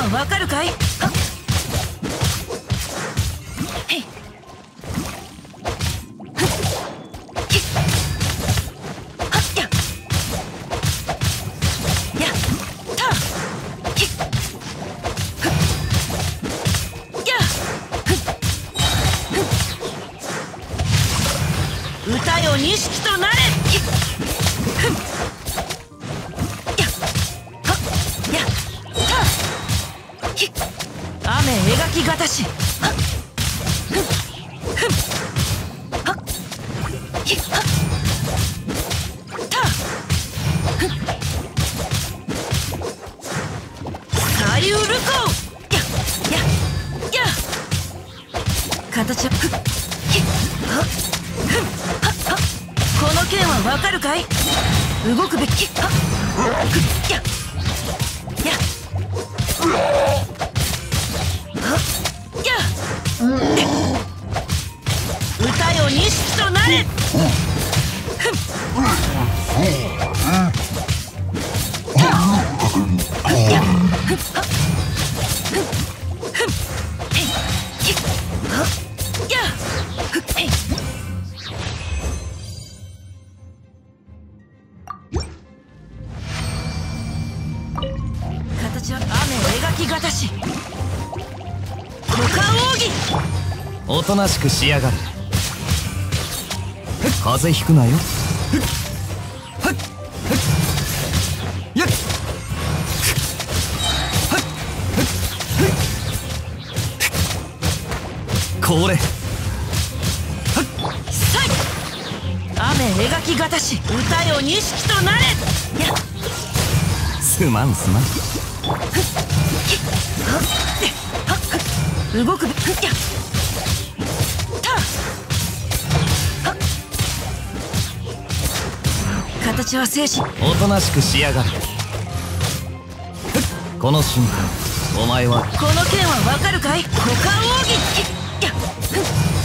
わかるかい？はっへいふっひっはっややたひっふっやふっふっ歌よ錦となれひっふっやはっやたひっ雨描きがたしはっふんふんはっひっはったふんさゆるこややや形はふっひっはっふんはっはっこの剣はわかるかい？動くべきはっふっやや歌よ錦となれ形は雨描きがたし股間奥義おとなしくしやがる。風邪ひくなよ。やっこれさい雨描きがたし歌よ錦となれやすまんすまん。 動くべやたは形は精神おとなしくしやがる。この瞬間お前はこの剣はわかるかい？股間奥義や